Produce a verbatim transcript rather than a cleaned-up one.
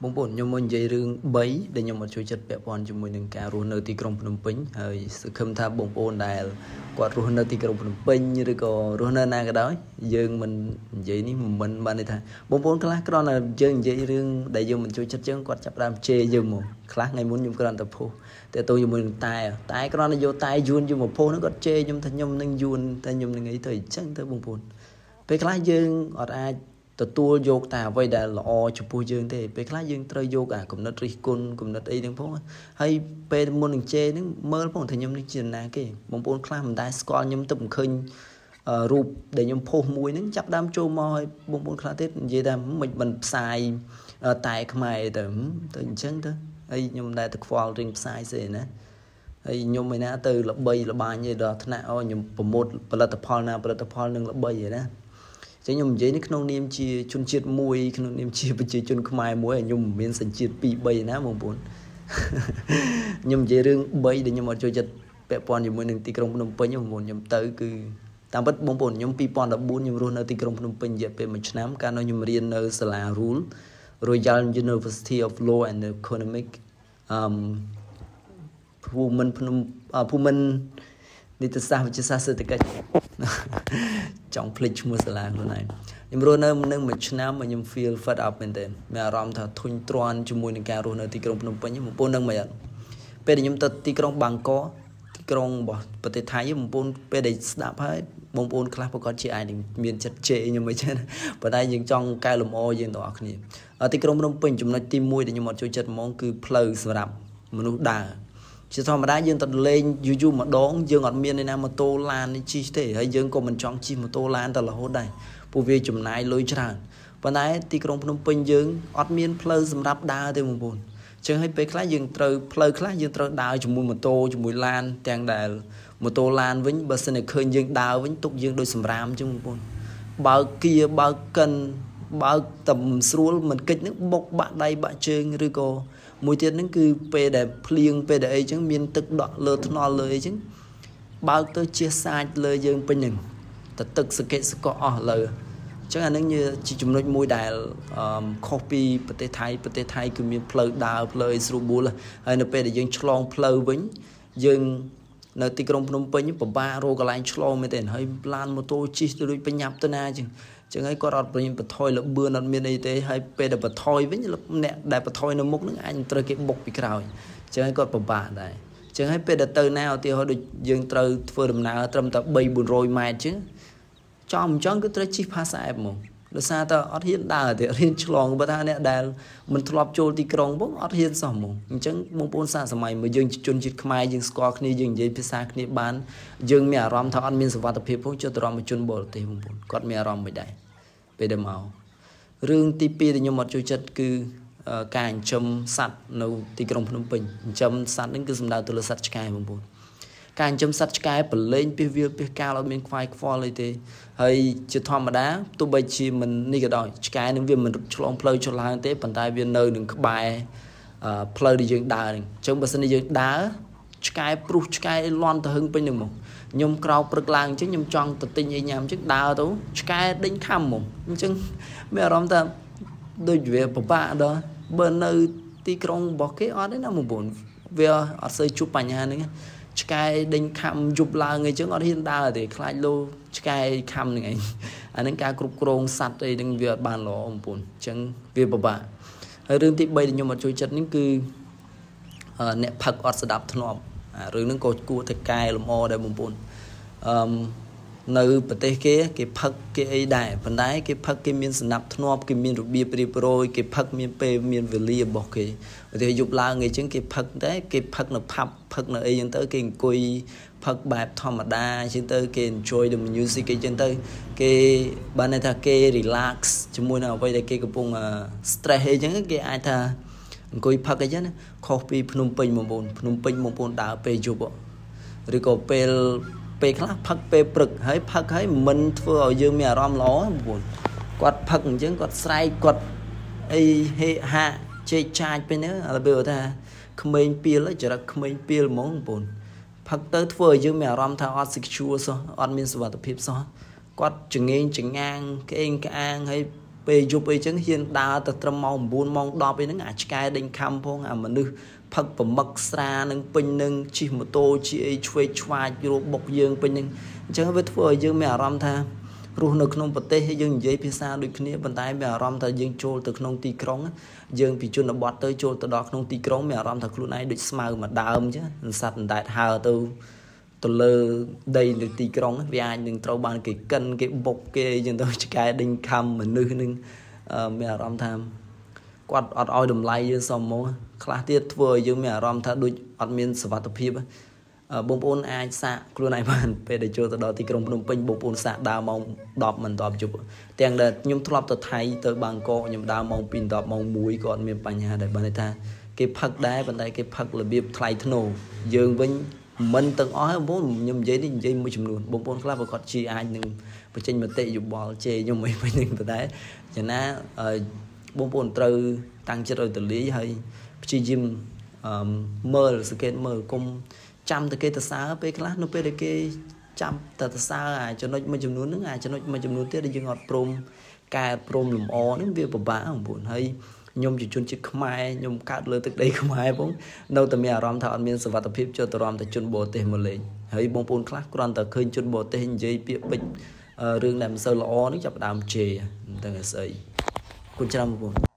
បងប្អូនខ្ញុំមកនិយាយរឿងបីដែលខ្ញុំមកជួយចិត្តពាក់ព័ន្ធជាមួយនឹងការរស់នៅទីក្រុងភ្នំពេញហើយសង្ឃឹមថាបងប្អូនដែលគាត់រស់នៅទីក្រុងភ្នំពេញឬក៏រស់នៅណាក៏ដោយយើងមិននិយាយនេះមិនបានន័យថាបងប្អូនខ្លះគ្រាន់តែយើងនិយាយរឿងដែលយើងមិនជួយចិត្តយើងគាត់ចាប់ផ្ដើមជេរយើងមកខ្លះថ្ងៃមុនខ្ញុំគ្រាន់តែផុសតែទៅជាមួយនឹងតែតែគ្រាន់តែយកតែយួនយកមកផុសហ្នឹងគាត់ជេរខ្ញុំថាខ្ញុំនឹងយួនតែខ្ញុំនឹងអីទៅអញ្ចឹងទៅបងប្អូនពេលខ្លះយើងអត់អាចទទួលយកតែអ្វីដែលល្អចំពោះយើងទេពេលខ្លះយើងត្រូវយកអាគំនិតរិះគន់គំនិតអីហ្នឹងផងហើយពេលមុននឹងជេរហ្នឹងមើលផងថាខ្ញុំនេះជាណាគេបងប្អូនខ្លះមិនដែលស្គាល់ខ្ញុំទៅមិនឃើញរូបដែលខ្ញុំផុសមួយហ្នឹងចាប់ដើមចូលមកឲ្យបងប្អូនខ្លះទៀតនិយាយថាមិនមិនផ្សាយតែខ្មែរទៅទៅអញ្ចឹងទៅហើយខ្ញុំដែលទៅខ្វល់រឿងផ្សាយស្អីណាហើយខ្ញុំឯណាទៅល្បីល្បាញឯដល់ថ្នាក់អូខ្ញុំប្រម៉ូទផលិតផលណាផលិតផលនឹងល្បីឯណាចឹងខ្ញុំនិយាយនេះក្នុងនាមជាជនជាតិមួយក្នុងនាមជាប្រជាជនខ្មែរមួយខ្ញុំមិនមានសញ្ជាតិពីរ 3ណាបងប្អូនខ្ញុំនិយាយរឿងបីដែលខ្ញុំអត់ចូលចិត្តពាក់ព័ន្ធជាមួយនឹងទីក្រុងភ្នំពេញបងប្អូនខ្ញុំទៅគឺតាមពិតបងប្អូនខ្ញុំពីរពាន់ដប់បួនខ្ញុំរស់នៅទីក្រុងភ្នំពេញរយៈពេលមួយឆ្នាំកាលនោះខ្ញុំរៀននៅសាលា Rule Royal University of Law and Economic អឺភូមិន្ទភ្នំភូមិន្ទនីតិសាស្ត្រវិទ្យាសាស្ត្រសេដ្ឋកិច្ចចង់ភ្លេចឈ្មោះសាលាខ្លួនឯងខ្ញុំរស់នៅនឹងមួយឆ្នាំខ្ញុំ feel fed up មែនទែនមានអារម្មណ៍ថាធុញទ្រាន់ជាមួយនឹងការរស់នៅទីក្រុងភ្នំពេញបងប្អូនដឹងមិនអត់ពេលដែលខ្ញុំទៅទីក្រុងបាងកកទីក្រុងរបស់ប្រទេសថៃបងប្អូនពេលដែលស្ដាប់ហើយបងប្អូនខ្លះប្រកាសជាអាចនឹងមានចិត្តជេរខ្ញុំអីចឹងប៉ុន្តែយើងចង់កែលម្អយើងទាំងអស់គ្នាទីក្រុងភ្នំពេញចំណុចទីមួយដែលខ្ញុំអត់ចូលចិត្តហ្មងគឺផ្លូវសម្រាប់មនុស្សដើរជាធម្មតាយើងទៅលេងយូរយូរម្ដងយើងអត់មានឯណាម៉ូតូឡាននេះជិះទេហើយយើងក៏មិនចង់ជិះម៉ូតូឡានទៅរហូតដែរព្រោះវាចំណាយលុយច្រើនប៉ុន្តែទីក្រុងភ្នំពេញយើងអត់មានផ្លូវសម្រាប់ដើរទេបងប្អូនអញ្ចឹងហើយពេលខ្លះយើងត្រូវផ្លូវខ្លះយើងត្រូវដើរជាមួយម៉ូតូជាមួយឡានទាំងដែលម៉ូតូឡានវិញបើសិនតែឃើញយើងដើរវិញទុកយើងដូចសម្រាមអញ្ចឹងបងប្អូនបើកគៀបើកកិនបើកតែស្រួលមិនកិច្ចនឹងបុកបាក់ដៃបាក់ជើងឬក៏មួយទៀតហ្នឹងគឺពេលដែលភ្លៀងពេលដែលអីចឹងមានទឹកដក់លើថ្នល់លើអីចឹងបើកទៅជាសាច់លើយើងពេញហ្នឹងតែទឹកសកេសកអស់លើអញ្ចឹងអាហ្នឹងជាចំណុចមួយដែលខុសពីប្រទេសថៃប្រទេសថៃគឺមានផ្លូវដើរផ្លូវស្រួលបួលហើយនៅពេលដែលយើងឆ្លងផ្លូវវិញយើងនៅទីក្រុងភ្នំពេញពិបាករកកន្លែងឆ្លងមែនទេហើយឡានម៉ូតូជិះទៅដូចបញ្ញាប់ទៅណាអញ្ចឹងចឹងហើយគាត់អត់ប្រញបថយលបឿនអត់មានអីទេហើយពេលដែលបថយវិញអ្នកដែលបថយនៅមុខហ្នឹងអាចត្រូវគេបុកពីក្រោយចឹងហើយគាត់ពិបាកដែរចឹងហើយពេលដែលទៅណាឧទាហរណ៍ដូចយើងត្រូវធ្វើដំណើរត្រឹមតែបី 400ម៉ែត្រចឹងចំអញ្ចឹងគឺត្រូវជិះផាសអែបហ្មងដោយសារតែអត់ហ៊ានដើរទេអត់ហ៊ានឆ្លងបើថាអ្នកដែលមិនធ្លាប់ចូលទីក្រុងផងអត់ហ៊ានសោះហ្មងអញ្ចឹងបងប្អូនសាកសម័យមើលយើងជនជាតិខ្មែរយើងស្គាល់គ្នាយើងនិយាយភាសាគ្នាបានយើងមានអារម្មណ៍ថាអត់មានសុវត្ថិភាពផងចុះទៅរំជនបរទេសបងប្អូនគាត់មានអារម្មណ៍មិនដែរពេលដែលមករឿងទីពីរដែលខ្ញុំអត់ចូលចិត្តគឺការចិញ្ចឹមសត្វនៅទីក្រុងភ្នំពេញចិញ្ចឹមសត្វហ្នឹងគឺសំដៅទៅលើសត្វឆ្កែបងប្អូនការចិញ្ចឹមសត្វឆ្កែប្រឡែងពីវាពីកាលអត់មានខ្វាយខ្វល់អីទេហើយជាធម្មតាទោះបីជាមិននេះក៏ដោយឆ្កែនឹងវាមិនឆ្លងផ្លូវឆ្លងទេប៉ុន្តែវានៅនឹងក្បែរផ្លូវដែលយើងដើរហ្នឹងអញ្ចឹងបើសិនជាយើងដើរឆ្កែព្រុសឆ្កែលាន់ទៅហឹងពេញហ្នឹងមកខ្ញុំក្រោកព្រឹកឡើងអញ្ចឹងខ្ញុំចង់ទៅទិញអីញ៉ាំអញ្ចឹងដើរទៅឆ្កែដេញខំមកអញ្ចឹងមានអារម្មណ៍ថាដូចវាពិបាកដល់បើនៅទីក្រុងរបស់គេអត់ទេណាបងប្អូនវាអត់សូវជួបបញ្ហាហ្នឹងឆ្កែដេញខំយប់ឡើងអីចឹងអត់ហ៊ានដើរទេខ្លាចលោឆ្កែខំហ្នឹងឯងអាហ្នឹងការគ្រប់គ្រងសត្វអីហ្នឹងវាអត់បានល្អបងប្អូនអញ្ចឹងវាពិបាកហើយរឿងទីបីដែលខ្ញុំអត់ជួយចិត្តនេះគឺអ្នកផឹកអត់ស្ដាប់ធ្នាប់រឿងហ្នឹងក៏គួរតែកែលម្អដែរបងប្អូនអឺនៅប្រទេសគេគេផឹកគេអីដែរប៉ុន្តែគេផឹកគេមានសណ្ដាប់ធ្នាប់គេមានរបៀបរៀបរយគេផឹកមានពេលមានវេលារបស់គេឧទាហរណ៍យប់ឡើងអីចឹងគេផឹកតែគេផឹកនៅផាប់ផឹកនៅអីចឹងទៅគេអង្គុយផឹកបែបធម្មតាចឹងទៅគេ enjoy the music អីចឹងទៅគេបានន័យថាគេ relax ជាមួយនឹងអ្វីដែលគេកំពុង stress អីចឹងគេអាចថាអង្គុយផឹកអីចឹងណាខុសពីភ្នំពេញបងប្អូនភ្នំពេញបងប្អូនដើរពេលយប់ឬក៏ពេលពេលខ្លះផឹកពេលព្រឹកហើយផឹកហើយមិនធ្វើឲ្យយើងមានអារម្មណ៍ល្អបងប្អូនគាត់ផឹកអញ្ចឹងគាត់ស្រែកគាត់អីហេហាជែកចាចពេលហ្នឹងឥឡូវថាក្មេងពីលចរិតក្មេងពីលហ្មងបងប្អូនផឹកទៅធ្វើឲ្យយើងមានអារម្មណ៍ថាអត់ secure សោះអត់មានសុវត្ថិភាពសោះគាត់ចងេងចងាងក្អេងក្អាងហើយពេលយប់អីចឹងហ៊ានដើរទៅត្រឹមម៉ោង9ម៉ោង10អីហ្នឹងអាឆ្កែដេញខំផងអាមនុស្សផឹកប្រមឹកស្រានឹងពេញនឹងជិះម៉ូតូជិះអីឆ្វេងឆ្វាចរបុកយើងពេញនឹងអញ្ចឹងវាធ្វើឲ្យយើងមានអារម្មណ៍ថារស់នៅក្នុងប្រទេសយើងនិយាយភាសាដូចគ្នាប៉ុន្តែមានអារម្មណ៍ថាយើងចូលទៅក្នុងទីក្រុងយើងពីជនបទទៅចូលទៅដល់ក្នុងទីក្រុងមានអារម្មណ៍ថាខ្លួនឯងដូចស្មៅមួយដើមអញ្ចឹងសត្វអណ្ដែតហើរទៅទៅលើដីនៅទីក្រុងវាអាចនឹងត្រូវបានគេកិនគេបុកគេអញ្ចឹងទៅឆ្កែដេញខំមនុស្សនឹងមានអារម្មណ៍ថាគាត់អត់ឲ្យតម្លៃយើងសមមកខ្លះទៀតធ្វើឲ្យយើងមានអារម្មណ៍ថាដូចអត់មានសុវត្ថិភាពបងប្អូនអាចសាកខ្លួនឯងបានពេលដែលចូលទៅដល់ទីក្រុងភ្នំពេញបងប្អូនសាកដើរម៉ោង10មិនដល់យប់ទាំងដែលខ្ញុំធ្លាប់ទៅថៃទៅបាងកកខ្ញុំដើរម៉ោងពីដប់ម៉ោង1ក៏អត់មានបញ្ហាដែរបើន័យថាគេផឹកដែរប៉ុន្តែគេផឹករបៀបថ្លៃថ្នូរយើងវិញមិនទាំងអស់ហ្នឹងបងប្អូនខ្ញុំនិយាយនេះនិយាយមួយចំនួនបងប្អូនខ្លះបើគាត់ជាអាចនឹងបញ្ចេញមតិយោបល់ជេរខ្ញុំអីវិញហ្នឹងប៉ុន្តែយ៉ាងណាបងប្អូនត្រូវតាំងចិត្តឲ្យទលាយហើយព្យាយាមមើលសង្កេតមើលគុំចាំតែគេទៅសើពេលខ្លះនៅពេលដែលគេចាំតែទៅសើអាចំណុចមួយចំនួនហ្នឹងអាចំណុចមួយចំនួនទៀតដែលយើងអត់ព្រមកែព្រមលំអហ្នឹងវាពិបាកបងប្អូនហើយខ្ញុំជាជនជាតិខ្មែរខ្ញុំកើតលើទឹកដីខ្មែរផងនៅតែមានអារម្មណ៍ថាអត់មានសុវត្ថិភាពចូលទៅរំតែជនបរទេសមកលេងហើយបងប្អូនខ្លះគ្រាន់តែឃើញជនបរទេសនិយាយពាក្យពេចន៍រឿងដែលមិនសូវល្អនេះចាប់ផ្ដើមជេរមិនដឹងស្អីគុណច្រើនបងប្អូន